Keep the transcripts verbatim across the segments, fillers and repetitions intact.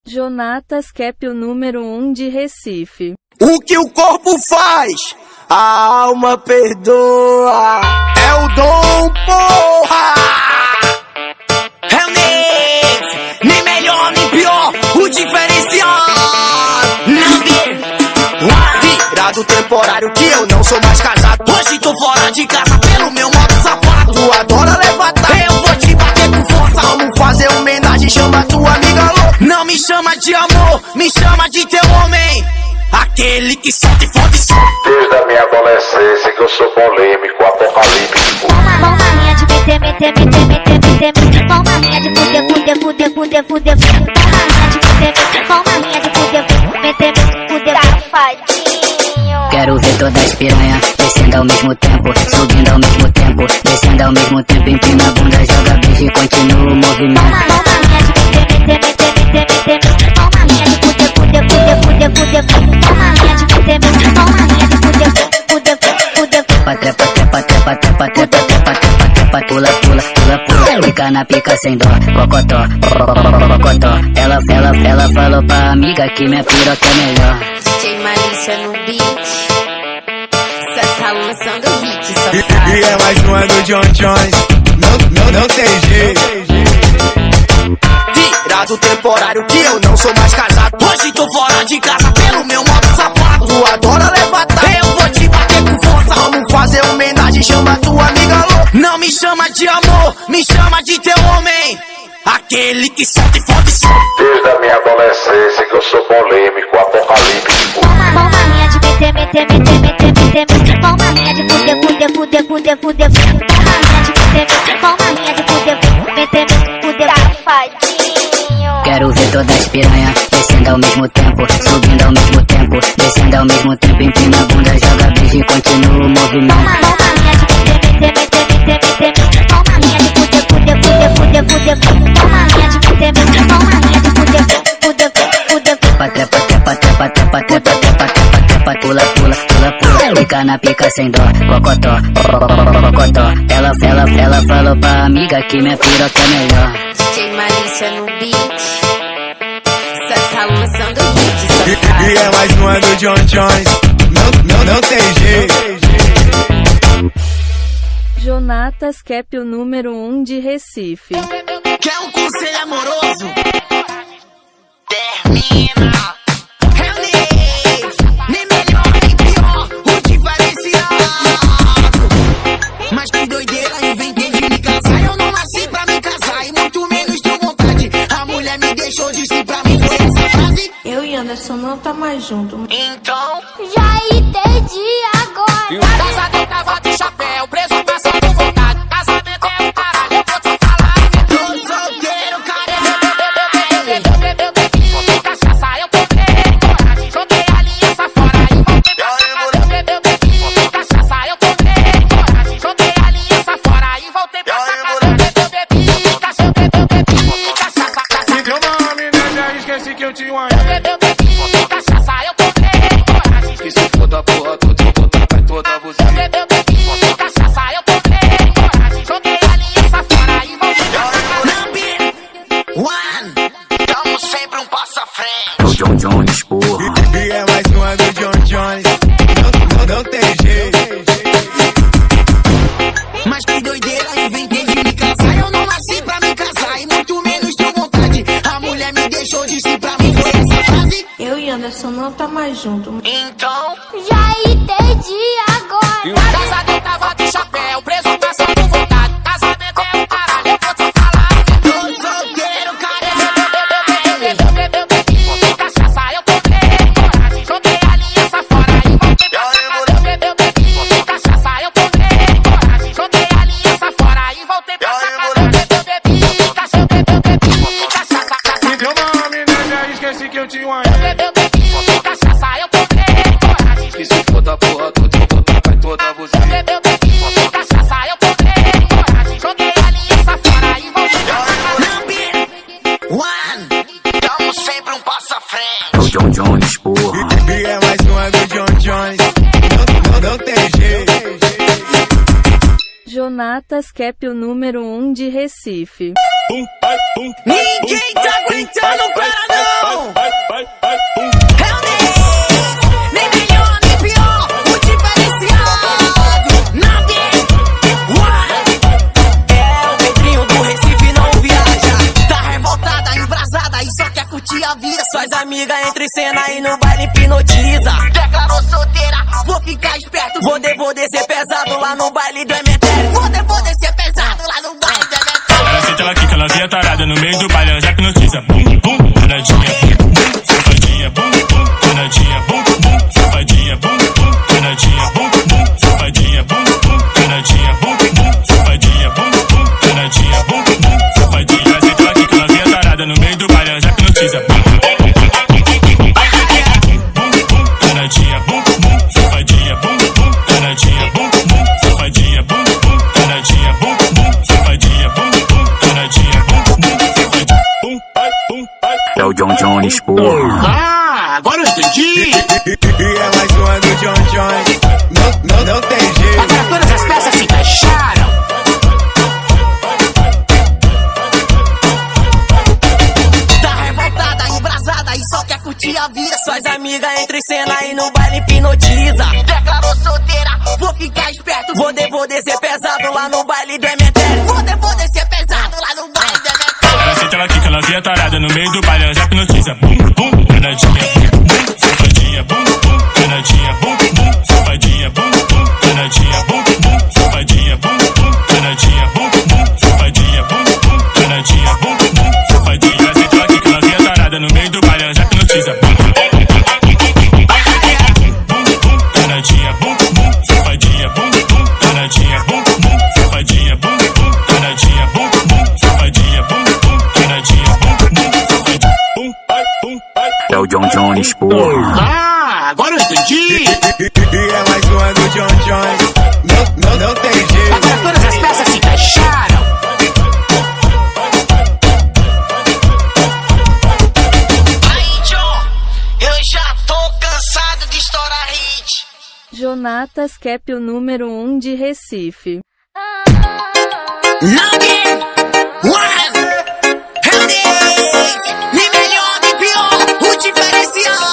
Jonatas Cap, o número um de Recife. O que o corpo faz, a alma perdoa. É o dom, porra! É o Neiff, nem melhor nem pior, o diferencial. Virado temporário que eu não sou mais casado. Hoje tô fora de casa pelo meu modo safado. Tu adora levantar, eu vou te bater com força. Vamos fazer homenagem, chama tua amiga louca. Não me chama de amor, me chama de teu homem. Aquele que solta e fode som. Desde a minha adolescência que eu sou polêmico, apocalíptico. Mão na linha de meter, meter, meter, meter, meter, meter. Mão na linha de fuder, fuder, fuder, fuder, fuder. Mão na linha de meter, meter. Mão na linha de fuder, meter, fuder, safadinho. Quero ver todas as piranha descendo ao mesmo tempo, subindo ao mesmo tempo, descendo ao mesmo tempo. Empina a bunda, joga beijo e continua o movimento. Mão na linha de meter, meter, meter, meter, meter. Mão na linha de fuder, fuder, fuder, fuder, fuder. Mão na linha de meter, meter. Mão na linha de fuder, fuder, fuder. Trepa, trepa, trepa, trepa, trepa, trepa, trepa, trepa, pula, pula, pula, pula. Fica na pica sem dó, cocotó, cocotó. Ela, ela, ela falou pra amiga que minha piroca é melhor. D J Malícia no beat, só tá lançando hit, só E, e é mais uma do John Jones, não, não, não tem jeito. Virado temporário que eu não sou mais casado. Hoje tô fora de casa pelo meu modo safado. Tu adora levantar, eu vou te bater com força. Vamos fazer homenagem, chama tua amiga louca. Não me chama de amor, me chama de teu homem. Aquele que solta e fode som. Desde a minha adolescência que eu sou polêmico, apocalíptico. Mão na linha de meter, meter, meter, meter, meter, meter. Mão na linha de fuder, fuder, fuder, fuder, fuder. Mão na linha de meter, meter. Mão na linha de fuder, meter, fuder, safadinho. Quero ver todas as piranha descendo ao mesmo tempo, subindo ao mesmo tempo, descendo ao mesmo tempo. Empina a bunda, joga beijo e continua o movimento. Mão na linha de meter, meter, meter, meter, meter. Mão na linha de fuder, fuder, fuder, fuder, fuder. Mão na linha de meter, meter. Mão na linha de fuder, fuder, fuder. Trepa, trepa, trepa, trepa, trepa, trepa, trepa, trepa, pula, pula, pula, pula. Fica na pica sem dó, cocotó, cocotó. Ela, ela, ela falou pra amiga que minha piroca é melhor. D J Malícia no beat, só tá lançando hit, só E, e é mais uma do John Jones, não, não, não tem jeito. Jonatas Cap, o número um de Recife. Quer um conselho amoroso? Termina. É o Neiff, nem melhor nem pior, o diferenciado. Mas que doideira, inventei de me casar. Eu não nasci pra me casar e muito menos tenho vontade. A mulher me deixou, disse pra mim foi essa frase. Eu e Anderson não tá mais junto. Então, Já entendi agora. casador, cavado e chapéu, preso passando vontade. Casamento é o caralho, eu vou te falar. Tô solteiro, caralho. Eu bebi cachaça, eu tomei coragem. Joguei a aliança fora e voltei pra casa. Eu bebi cachaça, eu tomei coragem. Joguei a aliança fora e voltei pra casa. Eu bebi cachaça, eu bebi cachaça. Me deu uma amnésia, esqueci que eu tinha uma. Eu bebi cachaça, eu tomei coragem. Que se foda a porra toda, eu vou tacar toda você. Eu bebi cachaça, eu tomei coragem. Joguei a aliança fora e voltei pra casa. Number one, tamo sempre um passo à frente. O John Jones, porra. E é mais uma do John Jones, não, não, não tem jeito. Mas que doideira, inventei de me casar. Eu não nasci pra me casar e muito menos tenho vontade. A mulher me deixou, disse pra mim foi essa frase. Eu e Anderson não tá mais junto. Então, Já entendi agora. casador, cavado e chapéu, preso passando vontade. Casamento é o caralho, eu vou te falar. Tô solteiro, caralho. Eu bebi cachaça, eu tomei coragem. Joguei a aliança fora e voltei pra casa. Eu bebi cachaça, eu tomei coragem. Joguei a aliança fora e voltei pra casa. Eu bebi cachaça, eu bebi cachaça. Me deu uma amnésia, esqueci que eu tinha uma. Eu bebi cachaça, eu tomei coragem. Que se foda a porra toda, eu vou tacar toda você. Eu bebi cachaça, eu tomei coragem. Joguei a aliança fora e voltei pra casa. Number one, tamo sempre um passo à frente. O John Jones, porra. E é mais uma do John Jones, não, não, não tem jeito. Jonatas Cap, o número um de Recife. Ninguém tá aguentando o cara não. curtir a vida. Suas amigas entre cena e no baile hipnotiza. Declarou solteira, vou ficar esperto. Vou de, vou descer pesado lá no baile do Repertório. Vou de, vou descer pesado lá no baile do Repertório. Ela senta, ela quica, ela via tarada no meio do baile, ela já hipnotiza. Bum, bum, danadinha, bum, bum, safadinha, bum, bum, danadinha, bum, bum, safadinha, bum, bum, danadinha, bum, bum, safadinha, bum, bum, danadinha, bum, bum, safadinha, bum, bum, danadinha, bum, bum, safadinha. Ela senta, ela quica, ela via tarada no meio do baile, ela já hipnotiza. Bum, bum, danadinha, bum, bum, safadinha, bum, bum, danadinha, bum, bum, safadinha, bum, bum, danadinha, bum, bum, safadinha, bum, bum, danadinha, bum, bum, safadinha, bum, ai, bum, ai. É o John Jones, porra. Ah, agora eu entendi. E é mais uma do John Jones. Não, não, não tem jeito. Agora todas as peças se fecharam. Tá revoltada, embrasada e só quer curtir a vida. Suas amigas entre cena e no baile hipnotiza. Declarou solteira, vou ficar esperto. Vou de, vou descer pesado lá no baile do Repertório. Vou de, vou descer pesado lá no baile do Repertório. Ela senta, ela quica, ela via tarada no meio do baile, ela já hipnotiza. Bum, bum, danadinha, bum, bum, safadinha, bum, bum, danadinha, bum, bum, safadinha, bum, bum, danadinha, bum, bum, safadinha, bum, bum, danadinha, bum, bum, safadinha, bum, bum, danadinha, bum, bum, safadinha. Ela senta, ela quica, ela via tarada no meio do baile, ela já hipnotiza. Bum, bum, danadinha, bum, bum, safadinha, bum, bum, danadinha, bum, bum, safadinha, bum, bum, danadinha, bum, bum, safadinha, bum, bum, danadinha, bum, bum, safadinha, bum, ai, bum, ai. É o John Jones, porra. Ah, agora eu entendi. E é mais uma do John Jones. Não, não, não tem jeito. Agora todas as peças se fecharam. Aí, John, eu já tô cansado de estourar hit. Jonatas Cap, o número um de Recife. Number one, é o Neiff, nem melhor nem pior, o diferencial.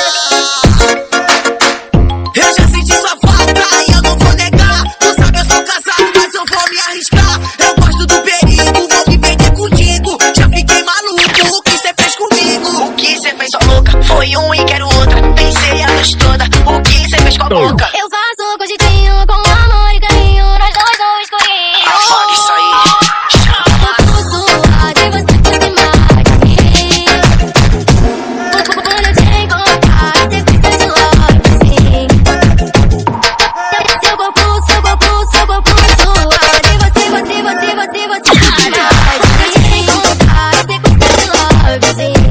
Eu já senti sua falta e eu não vou negar. Tu sabe eu sou casado, mas eu vou me arriscar. Eu gosto do perigo, vou me vender contigo. Já fiquei maluco, o que cê fez comigo? O que cê fez, sua louca? Foi um e quero outra. Pensei a noite toda, o que cê fez com a boca? Eu faço gostinho com amor e carinho, nós dois não escolhemos. Afoga isso aí. Eu tô suado e você por cima de mim. Quando eu te encontrar, sequência de love, sim. Seu corpo, seu corpo, seu corpo suado e você, você, você, você, você por cima de mim. Te encontrar, sequência de love, sim.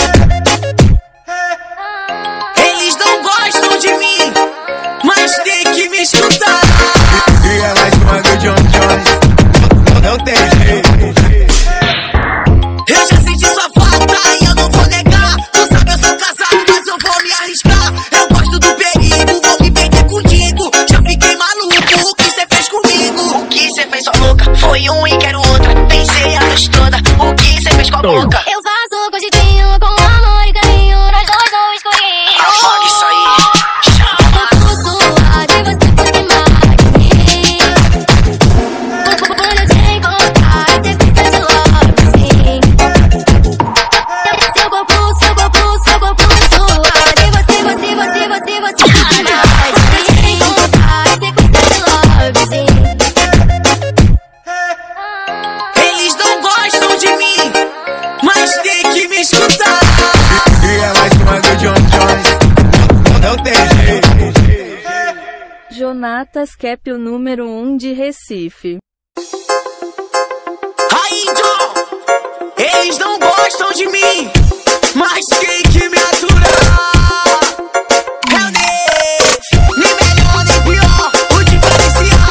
Eles não gostam de mim, mas tem que me escutar. E é mais uma do John Jones. Não, não tem jeito. Eu já senti sua falta e eu não vou negar. Tu sabe eu sou casado, mas eu vou me arriscar. Eu gosto do perigo, vou me vender contigo. Já fiquei maluco, o que cê fez comigo? O que cê fez, sua louca? Foi um e quero outra. Pensei a noite toda, o que cê fez com a boca? Eu faço gostinho com amor e carinho, nós dois não escolhemos. Afoga isso aí. Eu tô suado e você por cima de mim. Quando eu te encontrar, sequência de love, sim. Seu corpo, seu corpo, seu corpo suado e você, você, você, você, você por cima de mim. Te encontrar, sequência de love, sim. Eles não gostam de mim, mas tem que me escutar. E é mais uma do John Jones. Não, não tem jeito. Jonatas Cap, o número um de Recife. Aí, John, eles não gostam de mim, mas tem que me aturar. É o Neiff, nem melhor nem pior, o diferencial.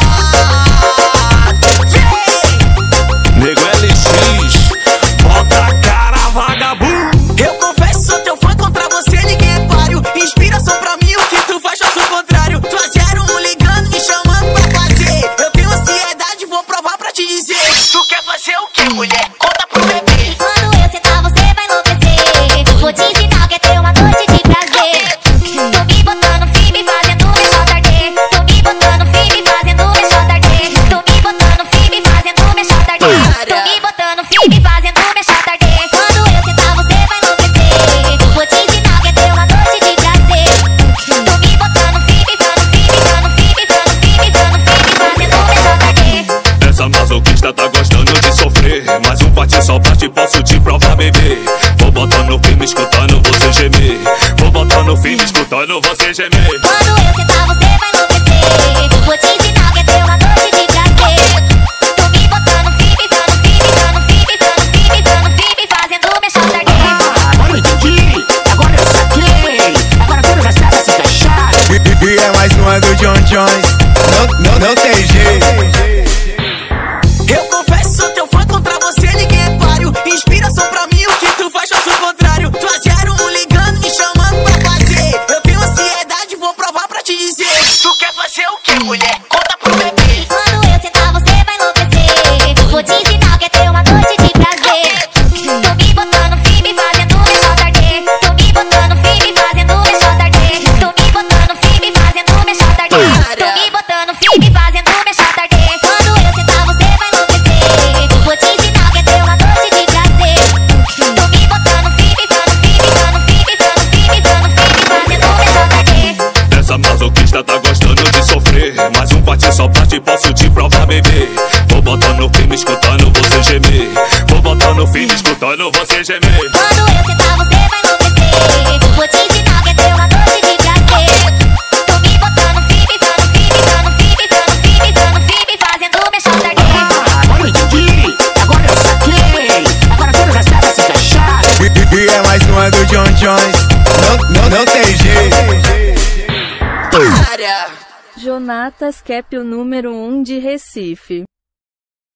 Nego L X, bota a cara, vagabundo. Eu confesso, sou teu fã, contra você ninguém é páreo. Inspiração pra mim, o que tu faz, faço o contrário. Tu zero um ligando, me chamando pra fazer. Eu tenho ansiedade, vou provar pra te dizer. Tu quer fazer o que, mulher? Conta pro bebê. Quando eu sentar, você vai no filme escutando você gemer. Vou botar no filme escutando você gemer. Quando eu sentar você vai enlouquecer. Vou te ensinar o que é ter uma noite de prazer. Tô me botando firme, dando firme, dando firme, dando firme, dando firme, fazendo meu chão tarde. Ah, agora eu entendi, agora eu saquei. Agora tudo já sabe se encaixar. E, e é mais uma do John Jones. Não, não, não tem jeito. Eu confesso, teu fã contra você, ninguém é páreo. Inspiração pra mim, o que tu faz, faço o contrário. Tu zero um ligando, me chamando pra fazer. Eu tenho ansiedade, vou provar pra te dizer. Tu quer fazer o que, mulher? Conta pro bebê. Quando eu sentar você vai enlouquecer. Vou te ensinar o que é ter uma noite de prazer. Tô me botando firme, fazendo meu chão tarde. Tô me botando firme, fazendo meu chão tarde. Tô me botando firme, fazendo meu chão tarde. Tô me botando firme, fazendo meu chão tarde. Quando eu sentar você vai enlouquecer. Vou te ensinar o que é ter uma noite de prazer. Tô me botando firme, dando firme, dando firme, dando firme, dando firme, fazendo meu chão tarde. Essa masoquista tá gostando de sofrer. Mais um bate só pra te posso te provar, bebê. Vou botar no filme escutando você gemer. Vou botar no filme escutando você gemer. Quando eu sentar você vai enlouquecer. Vou te ensinar o que é ter uma noite de prazer. Tô me botando firme, dando firme, dando firme, dando firme, dando firme, fazendo meu chão tarde. Ah, agora eu entendi, agora eu saquei. Agora tudo já sabe se encaixar. E, e é mais uma do John Jones. Não, não, não tem jeito. Jonatas Cap, o número um de Recife.